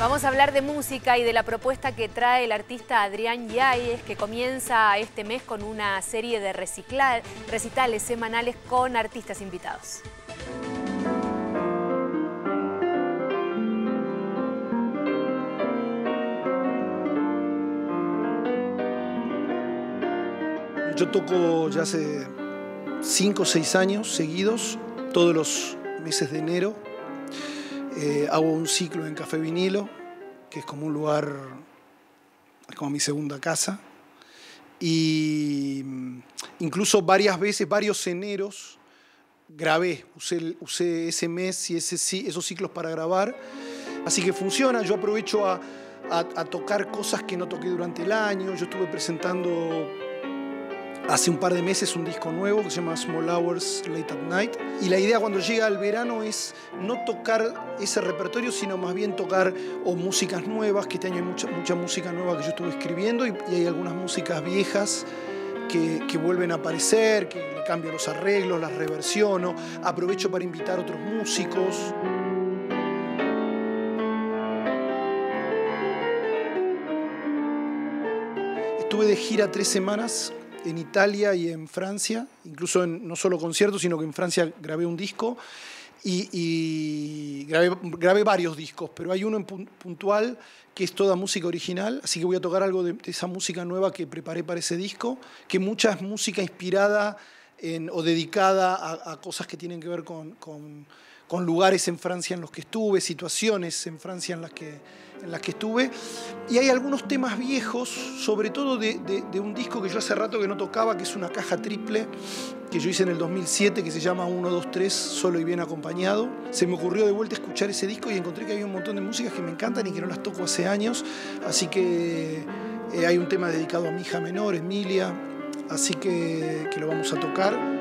Vamos a hablar de música y de la propuesta que trae el artista Adrián Yáñez, que comienza este mes con una serie de recitales semanales con artistas invitados. Yo toco ya hace 5 o 6 años seguidos, todos los meses de enero. Hago un ciclo en Café Vinilo, que es como un lugar, es como mi segunda casa. Y incluso varias veces, varios eneros, grabé, usé ese mes y esos ciclos para grabar. Así que funciona, yo aprovecho a tocar cosas que no toqué durante el año. Yo estuve presentando hace un par de meses un disco nuevo que se llama Small Hours Late at Night. Y la idea cuando llega el verano es no tocar ese repertorio, sino más bien tocar músicas nuevas, que este año hay mucha música nueva que yo estuve escribiendo y hay algunas músicas viejas que vuelven a aparecer, que le cambio los arreglos, las reversiono, aprovecho para invitar a otros músicos. Estuve de gira 3 semanas en Italia y en Francia, incluso no solo conciertos, sino que en Francia grabé un disco y grabé varios discos, pero hay uno en puntual que es toda música original, así que voy a tocar algo de esa música nueva que preparé para ese disco, que mucha es música inspirada o dedicada a cosas que tienen que ver con lugares en Francia en los que estuve, situaciones en Francia en las que estuve. Y hay algunos temas viejos, sobre todo de un disco que yo hace rato que no tocaba, que es una caja triple que yo hice en el 2007, que se llama 1, 2, 3, solo y bien acompañado. Se me ocurrió de vuelta escuchar ese disco y encontré que había un montón de músicas que me encantan y que no las toco hace años. Así que hay un tema dedicado a mi hija menor, Emilia, así que lo vamos a tocar.